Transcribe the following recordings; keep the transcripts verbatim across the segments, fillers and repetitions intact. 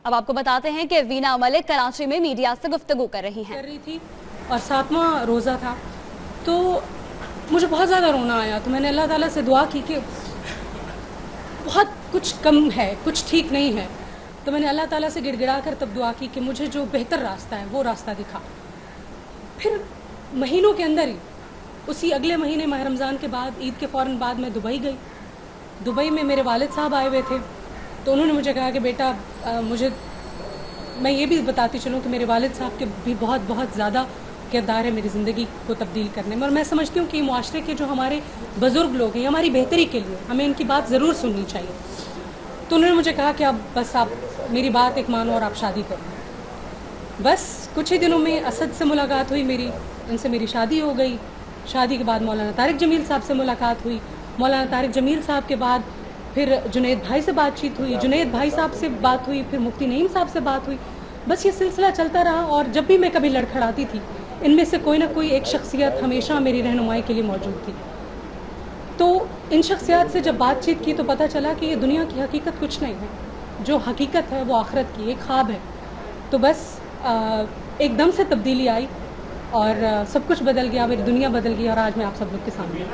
اب آپ کو بتاتے ہیں کہ وینا ملک کراچی میں میڈیا سے گفتگو کر رہی ہیں کر رہی تھی اور ساتواں روزہ تھا تو مجھے بہت زیادہ رونا آیا. تو میں نے اللہ تعالیٰ سے دعا کی کہ بہت کچھ کم ہے, کچھ ٹھیک نہیں ہے. تو میں نے اللہ تعالیٰ سے گڑ گڑا کر تب دعا کی کہ مجھے جو بہتر راستہ ہے وہ راستہ دکھا. پھر مہینوں کے اندر ہی اسی اگلے مہینے ماہ رمضان کے بعد, عید کے فوراً بعد میں دبئی گئی. دبئی میں میرے والد صاحب آئے ہوئے تھے تو انہوں نے مجھے کہا کہ بیٹا مجھے, میں یہ بھی بتاتی چلوں کہ میرے والد صاحب کے بھی بہت بہت زیادہ کردار ہے میری زندگی کو تبدیل کرنے میں, اور میں سمجھتی ہوں کہ یہ معاشرے کے جو ہمارے بزرگ لوگ ہیں ہماری بہتری کے لیے ہمیں ان کی بات ضرور سننی چاہیے. تو انہوں نے مجھے کہا کہ اب بس آپ میری بات ایک مانو اور آپ شادی کریں. بس کچھ ہی دنوں میں اسد سے ملاقات ہوئی میری, ان سے میری شادی ہو گئی. شادی کے بعد مولانا طارق جمیل صاحب سے ملاقات ہوئی. مولانا طارق جمیل صاحب کے بعد پھر جنید بھائی سے بات چیت ہوئی, جنید بھائی صاحب سے بات ہوئی, پھر مفتی نعیم صاحب سے بات ہوئی. بس یہ سلسلہ چلتا رہا, اور جب بھی میں کبھی لڑکھڑاتی تھی ان میں سے کوئی نہ کوئی ایک شخصیت ہمیشہ میری رہنمائی کے لیے موجود تھی. تو ان شخصیات سے جب بات چیت کی تو پتہ چلا کہ یہ دنیا کی حقیقت کچھ نہیں ہے, جو حقیقت ہے وہ آخرت کی ایک خواب ہے. تو بس ایک دم سے تبدیلی آئی اور سب کچھ بدل گیا, میری دنیا بدل گئی, اور آج میں آپ سب لوگ کے سامنے.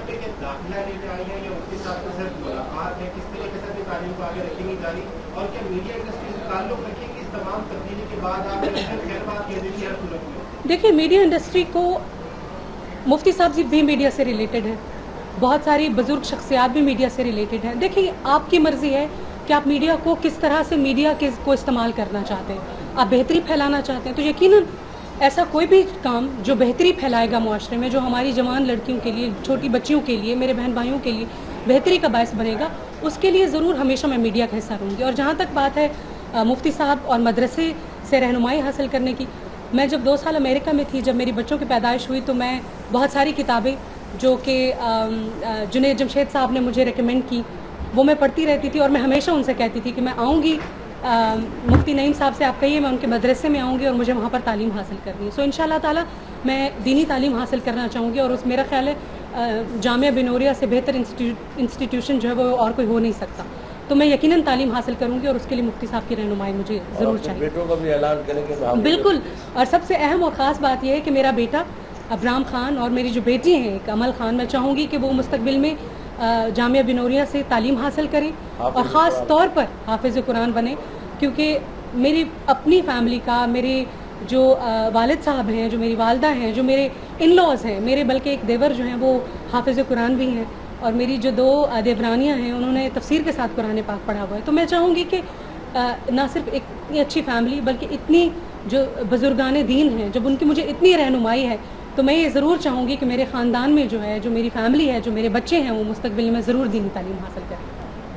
دیکھیے میڈیا انڈسٹری کو مفتی صاحب بھی میڈیا سے ریلیٹڈ ہے, بہت ساری بزرگ شخصیات بھی میڈیا سے ریلیٹڈ ہیں. دیکھیے آپ کی مرضی ہے کہ آپ میڈیا کو کس طرح سے میڈیا کے کو استعمال کرنا چاہتے ہیں. آپ بہتری پھیلانا چاہتے ہیں تو یقیناً ایسا کوئی بھی کام جو بہتری پھیلائے گا معاشرے میں, جو ہماری جوان لڑکیوں کے لیے, چھوٹی بچیوں کے لیے, میرے بہن بھائیوں کے لیے بہتری کا باعث بنے گا, اس کے لیے ضرور ہمیشہ میں میڈیا کا حصہ رہوں گی. اور جہاں تک بات ہے مفتی صاحب اور مدرسے سے رہنمائی حاصل کرنے کی, میں جب دو سال امریکہ میں تھی, جب میری بچوں کی پیدائش ہوئی تو میں بہت ساری کتابیں جو کہ جنید جمشید صاحب نے مجھے ریکمینڈ کی وہ میں پڑھتی رہتی تھی, اور میں ہمیشہ ان سے کہتی تھی کہ میں آؤں گی مفتی نعیم صاحب سے آپ کہیے میں ان کے مدرسے میں آؤں گی اور مجھے وہاں پر تعلیم حاصل کرنی ہے. سو ان شاء اللہ تعالیٰ میں دینی تعلیم حاصل کرنا چاہوں گی, اور اس میرا خیال ہے جامعہ بنوریا سے بہتر انسٹیٹیوشن جو ہے وہ اور کوئی ہو نہیں سکتا. تو میں یقیناً تعلیم حاصل کروں گی, اور اس کے لیے مفتی صاحب کی رہنمائی مجھے ضرور چاہیے. بالکل, اور سب سے اہم اور خاص بات یہ ہے کہ میرا بیٹا ابرام خان اور میری جو بیٹی ہیں ایک امل خان, میں چاہوں گی کہ وہ مستقبل میں جامعہ بنوریا سے تعلیم حاصل کریں اور خاص طور پر حافظ قرآن بنے, کیونکہ میری اپنی فیملی کا, میرے جو والد صاحب ہیں, جو میری والدہ ہیں, جو میرے ان لاز ہیں, میرے بلکہ ایک دیور جو ہیں وہ حافظ قرآن بھی ہیں, اور میری جو دو دیورانیاں ہیں انہوں نے تفسیر کے ساتھ قرآن پاک پڑھا ہوا ہے. تو میں چاہوں گی کہ نہ صرف ایک اتنی اچھی فیملی بلکہ اتنی جو بزرگان دین ہیں, جب ان کی مجھے اتنی رہنمائی ہے تو میں یہ ضرور چاہوں گی کہ میرے خاندان میں جو ہے, جو میری فیملی ہے, جو میرے بچے ہیں, وہ مستقبل میں ضرور دینی تعلیم حاصل کریں.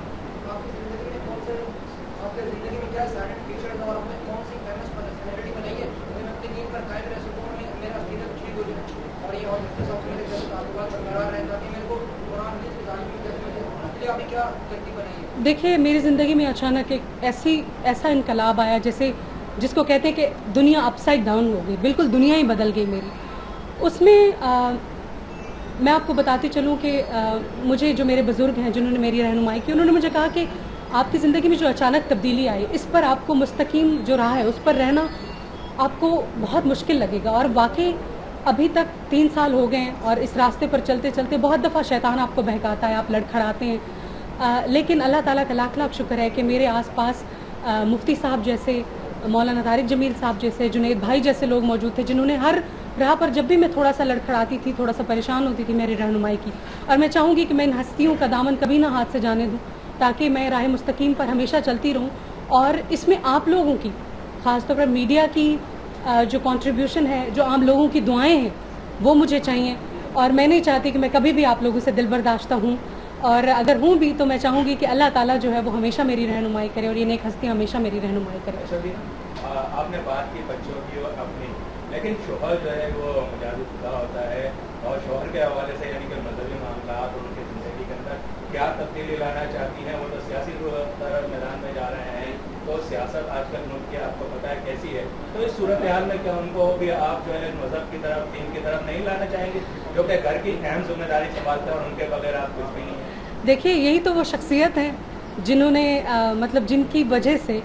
دیکھیے میری زندگی میں اچانک ایک ایسی ایسا انقلاب آیا جیسے جس کو کہتے ہیں کہ دنیا اپ سائڈ ڈاؤن ہو گئی, بالکل دنیا ہی بدل گئی میری. اس میں آ, میں آپ کو بتاتی چلوں کہ آ, مجھے جو میرے بزرگ ہیں جنہوں نے میری رہنمائی کی, انہوں نے مجھے کہا کہ آپ کی زندگی میں جو اچانک تبدیلی آئی اس پر آپ کو مستقیم جو راہ ہے اس پر رہنا آپ کو بہت مشکل لگے گا. اور واقعی ابھی تک تین سال ہو گئے ہیں, اور اس راستے پر چلتے چلتے بہت دفعہ شیطان آپ کو بہکاتا ہے, آپ لڑکھڑاتے ہیں, آ, لیکن اللہ تعالیٰ کا لاکھ لاکھ شکر ہے کہ میرے آس پاس آ, مفتی صاحب جیسے, مولانا طارق جمیل صاحب جیسے, جنید بھائی جیسے لوگ موجود تھے جنہوں نے ہر راہ پر جب بھی میں تھوڑا سا لڑکھڑاتی تھی, تھوڑا سا پریشان ہوتی تھی, میری رہنمائی کی. اور میں چاہوں گی کہ میں ان ہستیوں کا دامن کبھی نہ ہاتھ سے جانے دوں, تاکہ میں راہ مستقیم پر ہمیشہ چلتی رہوں. اور اس میں آپ لوگوں کی, خاص طور پر میڈیا کی جو کنٹریبیوشن ہے, جو عام لوگوں کی دعائیں ہیں وہ مجھے چاہیے. اور میں نہیں چاہتی کہ میں کبھی بھی آپ لوگوں سے دل برداشتہ ہوں, اور اگر ہوں بھی تو میں چاہوں گی کہ اللہ تعالیٰ جو ہے وہ ہمیشہ میری رہنمائی کرے, اور یہ نیک ہستی ہمیشہ میری رہنمائی کرے. آپ نے بات کی بچوں کی اور اپنی, لیکن شوہر جو ہے وہ مجاز خدا ہوتا ہے, اور شوہر کے حوالے سے یعنی کہ مذہبی معاملات اور ان کی زندگی کے اندر کیا تبدیلی لانا چاہتی ہیں. وہ تو سیاسی میدان میں جا رہے ہیں, تو سیاست آج کل ملک کی آپ کو پتہ ہے کیسی ہے, تو اس صورتحال میں کیا ان کو بھی آپ جو ہے مذہب کی طرف, دین کی طرف نہیں لانا چاہیں گے, جو کہ گھر کی اہم ذمہ داری سنبھالتے ہیں اور ان کے بغیر آپ کچھ بھی نہیں ہیں. دیکھیے یہی تو وہ شخصیت ہیں جنہوں نے آ, مطلب جن کی وجہ سے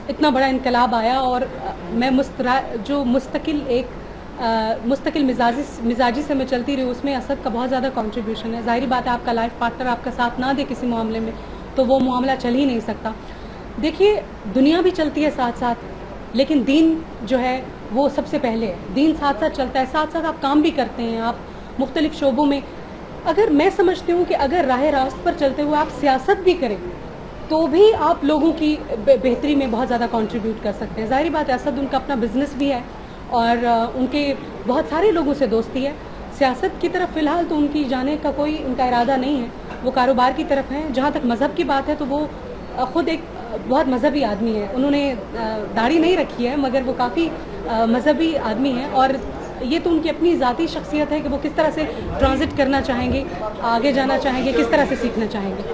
اتنا بڑا انقلاب آیا اور میں مسترا جو مستقل ایک مستقل مزاجی مزاجی سے میں چلتی رہی، اس میں اسد کا بہت زیادہ کنٹریبیوشن ہے. ظاہری بات ہے آپ کا لائف پارٹنر آپ کا ساتھ نہ دے کسی معاملے میں تو وہ معاملہ چل ہی نہیں سکتا. دیکھیے دنیا بھی چلتی ہے ساتھ ساتھ، لیکن دین جو ہے وہ سب سے پہلے ہے. دین ساتھ ساتھ چلتا ہے، ساتھ ساتھ آپ کام بھی کرتے ہیں، آپ مختلف شعبوں میں. اگر میں سمجھتی ہوں کہ اگر راہ راست پر چلتے ہوئے آپ سیاست بھی کریں تو بھی آپ لوگوں کی بہتری میں بہت زیادہ کنٹریبیوٹ کر سکتے ہیں. ظاہری بات ہے اسد ان کا اپنا بزنس بھی ہے اور ان کے بہت سارے لوگوں سے دوستی ہے. سیاست کی طرف فی الحال تو ان کی جانے کا کوئی ان کا ارادہ نہیں ہے، وہ کاروبار کی طرف ہیں. جہاں تک مذہب کی بات ہے تو وہ خود ایک بہت مذہبی آدمی ہے. انہوں نے داڑھی نہیں رکھی ہے مگر وہ کافی مذہبی آدمی ہیں، اور یہ تو ان کی اپنی ذاتی شخصیت ہے کہ وہ کس طرح سے ٹرانزٹ کرنا چاہیں گے، آگے جانا چاہیں گے، کس طرح سے سیکھنا چاہیں گے.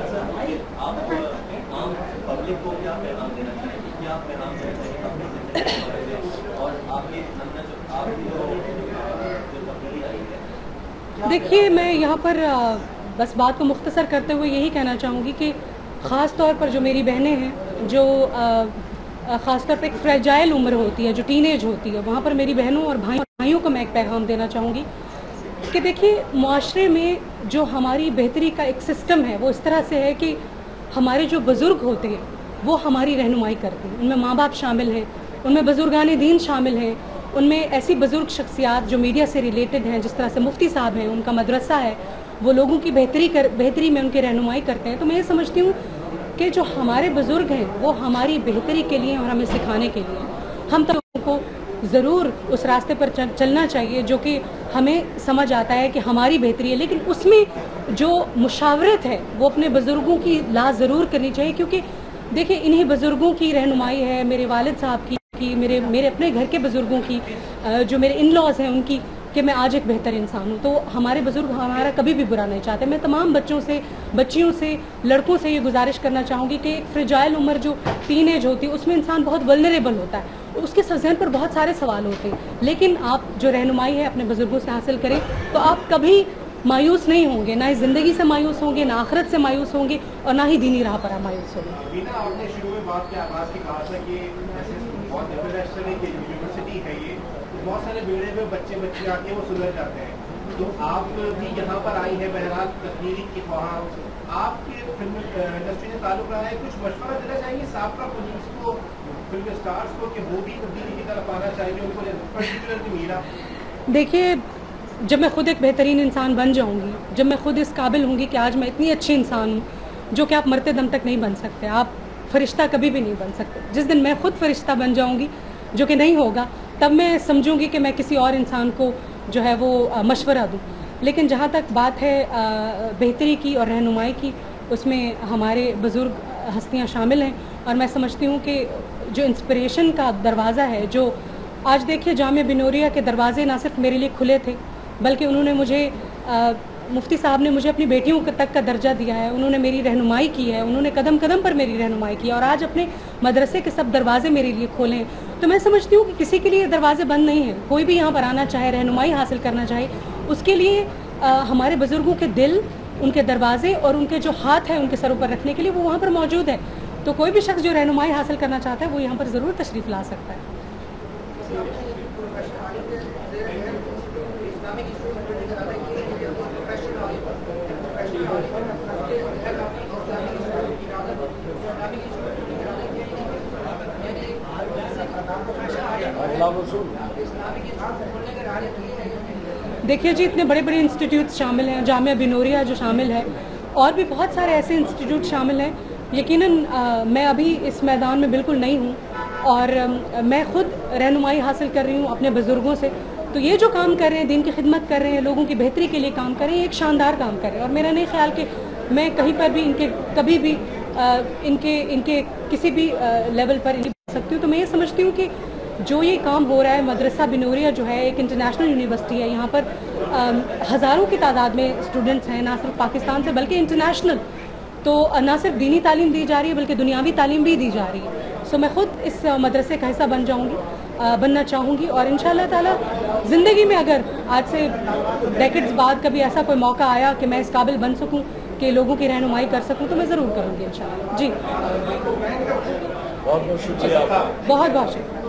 دیکھیے میں یہاں پر بس بات کو مختصر کرتے ہوئے یہی کہنا چاہوں گی کہ خاص طور پر جو میری بہنیں ہیں، جو خاص طور پر ایک فریجائل عمر ہوتی ہے، جو ٹین ایج ہوتی ہے، وہاں پر میری بہنوں اور بھائیوں کو میں ایک پیغام دینا چاہوں گی کہ دیکھیے معاشرے میں جو ہماری بہتری کا ایک سسٹم ہے وہ اس طرح سے ہے کہ ہمارے جو بزرگ ہوتے ہیں وہ ہماری رہنمائی کرتے ہیں. ان میں ماں باپ شامل ہیں، ان میں بزرگان دین شامل ہیں، ان میں ایسی بزرگ شخصیات جو میڈیا سے ریلیٹڈ ہیں، جس طرح سے مفتی صاحب ہیں، ان کا مدرسہ ہے، وہ لوگوں کی بہتری کر بہتری میں ان کی رہنمائی کرتے ہیں. تو میں یہ سمجھتی ہوں کہ جو ہمارے بزرگ ہیں وہ ہماری بہتری کے لیے اور ہمیں سکھانے کے لیے. ہم تو لوگوں کو ضرور اس راستے پر چلنا چاہیے جو کہ ہمیں سمجھ آتا ہے کہ ہماری بہتری ہے، لیکن اس میں جو مشاورت ہے وہ اپنے بزرگوں کی لا ضرور کرنی چاہیے. کیونکہ دیکھیں انہی بزرگوں کی رہنمائی ہے، میرے والد صاحب کی کی میرے میرے اپنے گھر کے بزرگوں کی، جو میرے ان لاز ہیں ان کی، کہ میں آج ایک بہتر انسان ہوں. تو ہمارے بزرگ ہمارا کبھی بھی برا نہیں چاہتے. میں تمام بچوں سے، بچیوں سے، لڑکوں سے یہ گزارش کرنا چاہوں گی کہ ایک فریجائل عمر جو ٹین ایج ہوتی ہے اس میں انسان بہت ولنریبل ہوتا ہے، اس کے ذہن پر بہت سارے سوال ہوتے ہیں، لیکن آپ جو رہنمائی ہے اپنے بزرگوں سے حاصل کریں تو آپ کبھی مایوس نہیں ہوں گے، نہ ہی زندگی سے مایوس ہوں گے، نہ آخرت سے مایوس ہوں گے، اور نہ ہی دینی راہ پر آپ مایوس ہوں گے. آپ نے شروع میں بات کے آغاز کی کہا تھا کہ بہت انٹرنیشنل یونیورسٹی ہے یہ، بہت سارے بیڑے میں بچے بچے آ کے وہ سدھر جاتے ہیں. تو آپ بھی یہاں پر آئی ہیں بہرحال تقریری کی خواہاں، آپ کے فلم انڈسٹری سے تعلق رہا ہے، کچھ مشورہ دینا چاہیں گے سابقہ پولیس کو، فلم اسٹارس کو، کہ وہ بھی تبدیلی کی طرف آنا چاہیے ان کو پرٹیکولرلی میرا؟ دیکھیے جب میں خود ایک بہترین انسان بن جاؤں گی، جب میں خود اس قابل ہوں گی کہ آج میں اتنی اچھی انسان ہوں جو کہ آپ مرتے دم تک نہیں بن سکتے، آپ فرشتہ کبھی بھی نہیں بن سکتے. جس دن میں خود فرشتہ بن جاؤں گی جو کہ نہیں ہوگا، تب میں سمجھوں گی کہ میں کسی اور انسان کو جو ہے وہ مشورہ دوں. لیکن جہاں تک بات ہے بہتری کی اور رہنمائی کی، اس میں ہمارے بزرگ ہستیاں شامل ہیں، اور میں سمجھتی ہوں کہ جو انسپریشن کا دروازہ ہے، جو آج دیکھیے جامعہ بنوریا کے دروازے نہ صرف میرے لیے کھلے تھے بلکہ انہوں نے مجھے مفتی صاحب نے مجھے اپنی بیٹیوں تک کا درجہ دیا ہے، انہوں نے میری رہنمائی کی ہے، انہوں نے قدم قدم پر میری رہنمائی کی ہے، اور آج اپنے مدرسے کے سب دروازے میرے لیے کھولے ہیں. تو میں سمجھتی ہوں کہ کسی کے لیے دروازے بند نہیں ہیں. کوئی بھی یہاں پر آنا چاہے، رہنمائی حاصل کرنا چاہے، اس کے لیے ہمارے بزرگوں کے دل، ان کے دروازے اور ان کے جو ہاتھ ہیں ان کے سروں پر رکھنے کے لیے وہ وہاں پر موجود ہے. تو کوئی بھی شخص جو رہنمائی حاصل کرنا چاہتا ہے وہ یہاں پر ضرور تشریف لا سکتا ہے. دیکھیے جی اتنے بڑے بڑے انسٹیٹیوٹس شامل ہیں، جامعہ بنوریا جو شامل ہے، اور بھی بہت سارے ایسے انسٹیٹیوٹ شامل ہیں. یقیناً میں ابھی اس میدان میں بالکل نہیں ہوں، اور میں خود رہنمائی حاصل کر رہی ہوں اپنے بزرگوں سے. تو یہ جو کام کر رہے ہیں، دین کی خدمت کر رہے ہیں، لوگوں کی بہتری کے لیے کام کر رہے ہیں، ایک شاندار کام کر رہے ہیں. اور میرا نہیں خیال کہ میں کہیں پر بھی ان کے کبھی بھی ان کے ان کے کسی بھی لیول پر نہیں بن سکتی ہوں. تو میں یہ سمجھتی ہوں کہ جو یہ کام ہو رہا ہے، مدرسہ بنوریا جو ہے ایک انٹرنیشنل یونیورسٹی ہے، یہاں پر ہزاروں کی تعداد میں اسٹوڈنٹس ہیں، نہ صرف پاکستان سے بلکہ انٹرنیشنل. تو نہ صرف دینی تعلیم دی جا رہی ہے بلکہ دنیاوی تعلیم بھی دی جا رہی ہے. سو میں خود اس مدرسے کا حصہ بن جاؤں گی، بننا چاہوں گی، اور انشاءاللہ تعالیٰ زندگی میں اگر آج سے ڈیکڈز بعد کبھی ایسا کوئی موقع آیا کہ میں اس قابل بن سکوں کہ لوگوں کی رہنمائی کر سکوں تو میں ضرور کروں گی انشاءاللہ. جی बहुत बहुत शुक्रिया आपका। बहुत बहुत शुक्रिया।